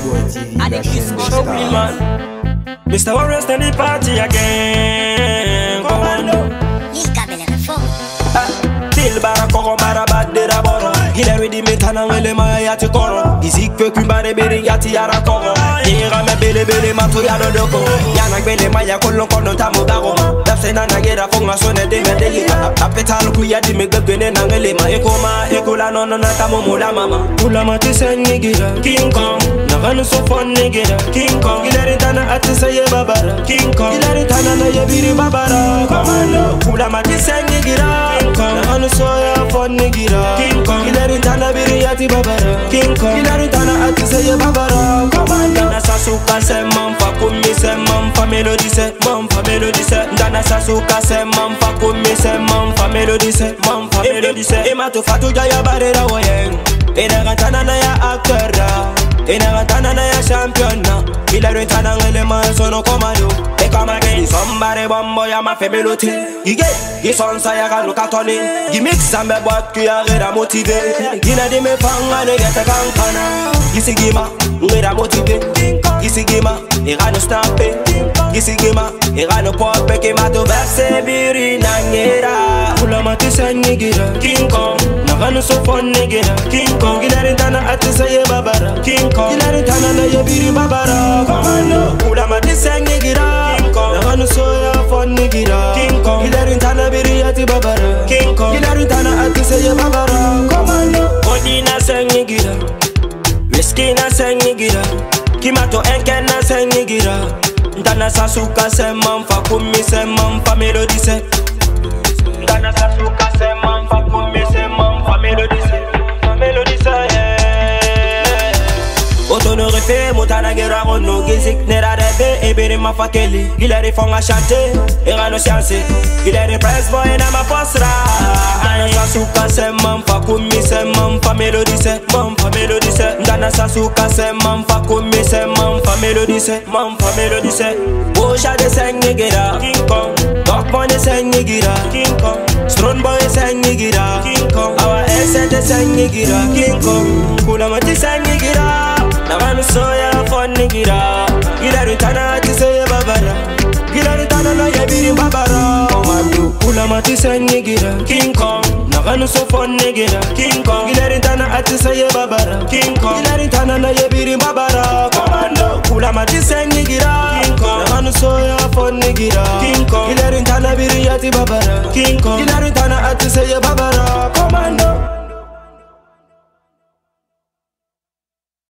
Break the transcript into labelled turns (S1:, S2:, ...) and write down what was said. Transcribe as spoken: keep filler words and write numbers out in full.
S1: Mister Warriors in the party again. Commando. Til bara koko bara badde da boro. Gila ridi metana wele ma yati koro. Izik fe kumbare bere yati yara koro. Yera me bele bele mato yado doko. Yana gbele ma ya kolon kono tamu dago. Dapse na nagera fonga sone de me de yika. Apetalo kuya di me gbene na ngele ma ekoma ekola no no na tamu mula mama. Koulamaty sengi gira King Kong. Naganu so fon nigera King Kong. Gila ritana ati saye babara King Kong. Gila ritana na ye biri babara. Commando. Koulamaty sengi gira King Kong. Naganu so ya fon nigera King Kong. Gila ritana biri yati babara King Kong. Gila ritana ati saye babara. Commando. Dana sasuka se mamfa kumi se mamfa melody se mamfa melody se. Dana sasuka se mamfa kumi se mamfa melody se mamfa melody se. Ima tu fatu jaya barera woyen. Ina gantana na ya actor da. Ina gantana na ya champion na. Ila ritana ngele ma sono commando. E kama geli somebody bombo ya ma fe melody. Gige, gison sa ya ganu katoni. Gimix sambe boat ki ya gera motive. Gina di me panga ne geta kankana. Gisi gima, ngera motive. Gisi gima, ira no stampe. Gisi gima, ira no pop ke ma to verse biri na ngera. Koulamaty sengi gira King Kong. Naganu so fon nigera King Kong. Gila ritana ati saye babara King Kong. Gila ritana na ye biri babara. Commando. Koulamaty sengi gira King Kong. Naganu so ya fon nigera King Kong. Gila ritana biri yati babara King Kong. Gila ritana ati saye babara. Commando. Odina sengi gira Whiskey na sengi gira Kimato enke na sengi gira. Dana sasuka se mamfa kumi se mamfa melody se. Dana sasuka se mamfa kumi se mamfa melody se. Melody se Otono refe motana gera rono. Gizik nera rebe ebere ma fakeli. Gilere fonga chante era no chance. Gilere press boy na ma posra. Dana sasuka se mamfa kumi se mamfa melody se mamfa melody se. Dana sasuka se mamfa kumi se mamfa melody se mamfa melody se. Osha de sengi gira King Kong. Dog money sengi gira King Kong. Strong boy sengi gira King Kong. Our essence de sengi gira King Kong. Koulamaty sengi gira. Naganu so ya fon gira. Gila ritana ati saye babara. Gila ritana na ye biri babara. Commando. Koulamaty sengi gira King Kong. Naganu so fon gira King Kong. Gila ritana ati saye babara King Kong. Gila ritana na ye biri babara. Commando. Koulamaty sengi gira King Kong. Naganu so ya fon gira King Kong. Gila ritana biri yati babara King Kong. Gila ritana ati saye babara.